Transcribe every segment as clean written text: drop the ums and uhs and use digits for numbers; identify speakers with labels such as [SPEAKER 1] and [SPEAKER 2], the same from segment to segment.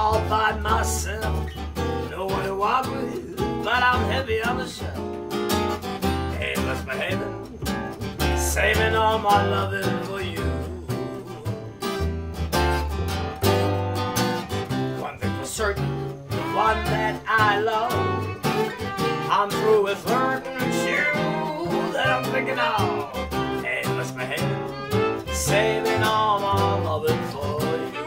[SPEAKER 1] all by myself. No one to walk with, but I'm heavy on the shelf. Hey, misbehaving, saving all my loving for you. One thing for certain, the one that I love, I'm through with flirting and you that I'm thinking of. Hey, misbehaving, saving all my loving for you.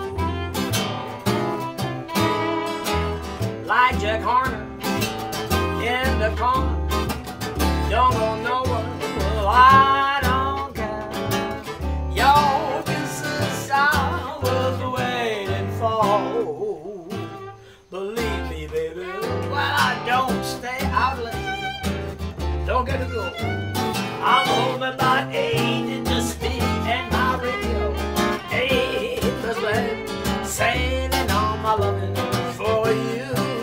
[SPEAKER 1] Like Jack Horner in the corner, don't go nowhere, well, I don't care. Your kisses I was waiting for. Believe me, baby, well, I don't stay out late. Don't get to go. I'm home about 8, just me and my radio. 8, that's right, saving all my loving for you.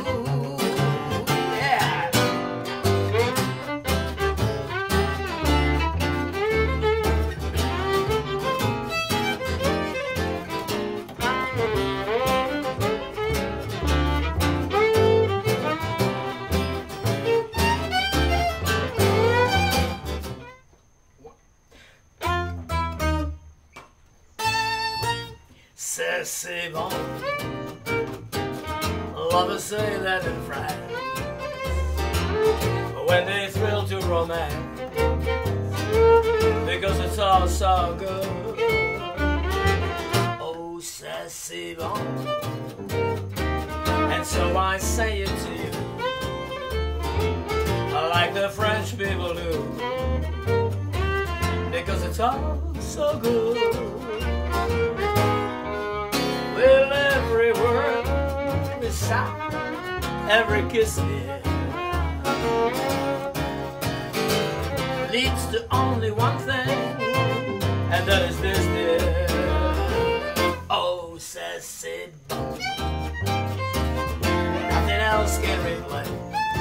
[SPEAKER 1] C'est bon. Lovers say that in France, when they thrill to romance, because it's all so good. Oh, c'est bon. And so I say it to you, like the French people do, because it's all so good. Well, every word is sound, every kiss dear, leads to only one thing, and that is this, dear. Oh, c'est bon. Nothing else can replace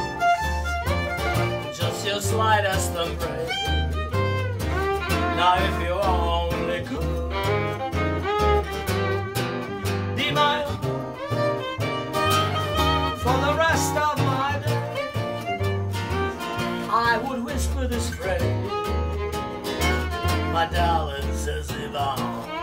[SPEAKER 1] just your slightest embrace. Now if you only could for the rest of my day, I would whisper this phrase, my darling, says Yvonne.